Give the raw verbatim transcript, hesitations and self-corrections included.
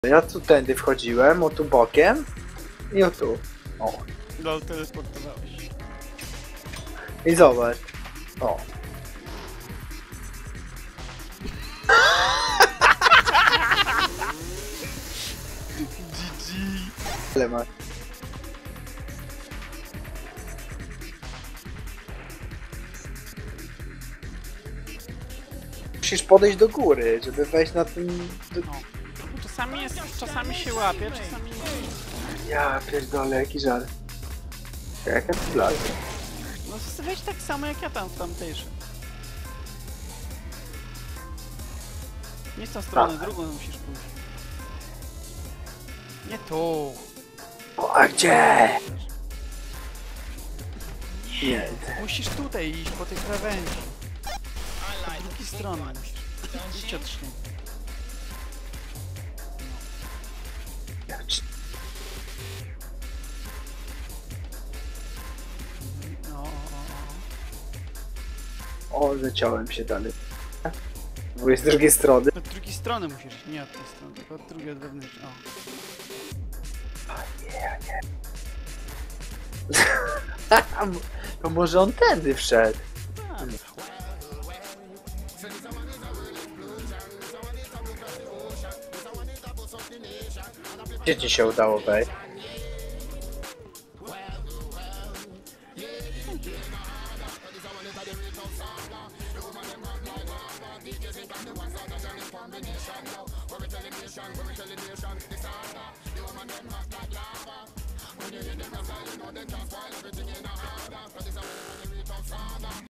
Ja tu tędy wchodziłem, o tu bokiem i o tu. O. No, teleportowałeś. I zobacz. O. G G. Ale masz. Musisz podejść do góry, żeby wejść na ten... No. Czasami jest, czasami się łapie, czasami nie. Ja pierdolę, jaki żal. Jak ja tu wlazę? No weź tak samo jak ja tam w tamtejszym. Nie z tą stronę, Tak. drugą musisz pójść. Nie tu. O, a gdzie? Nie. Musisz tutaj iść po tej krawędzi. Z drugiej strony musisz. Idź od śniegu. No, o, o, o. O, zaciąłem się dalej. Bo z drugiej strony. Od drugiej strony musisz iść, nie od tej strony, tylko od drugiej, od wewnętrznej. O. Nie, nie. To może on tędy wszedł. Tak. Gdzie ci się udało wejść?